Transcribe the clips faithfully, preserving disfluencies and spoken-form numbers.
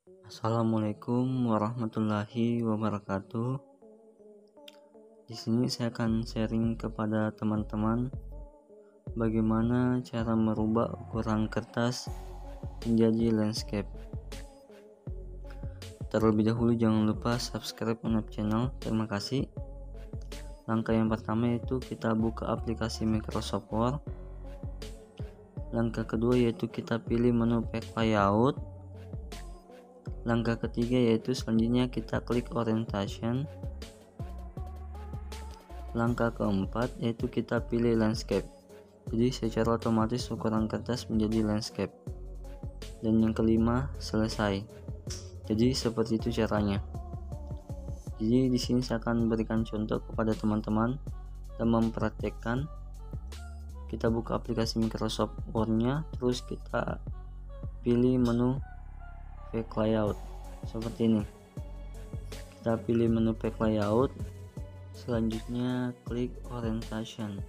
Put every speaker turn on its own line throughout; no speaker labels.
Assalamualaikum warahmatullahi wabarakatuh. Di sini saya akan sharing kepada teman-teman bagaimana cara merubah ukuran kertas menjadi landscape. Terlebih dahulu jangan lupa subscribe YouTube channel. Terima kasih. Langkah yang pertama yaitu kita buka aplikasi Microsoft Word. Langkah kedua yaitu kita pilih menu Pack Layout. Langkah ketiga yaitu selanjutnya kita klik Orientation. Langkah keempat yaitu kita pilih Landscape. Jadi secara otomatis ukuran kertas menjadi landscape. Dan yang kelima, selesai. Jadi seperti itu caranya. Jadi di sini saya akan berikan contoh kepada teman-teman dan mempraktekkan. Kita buka aplikasi Microsoft Word-nya, terus kita pilih menu Pack Layout seperti ini. Kita pilih menu Pack Layout, selanjutnya klik Orientation.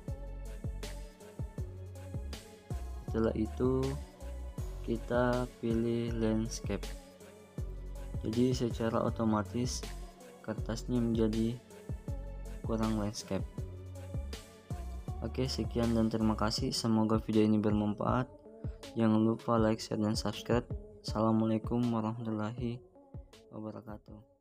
Setelah itu kita pilih Landscape. Jadi secara otomatis kertasnya menjadi kurang landscape. Oke, sekian dan terima kasih. Semoga video ini bermanfaat. Jangan lupa like, share, dan subscribe. Assalamualaikum warahmatullahi wabarakatuh.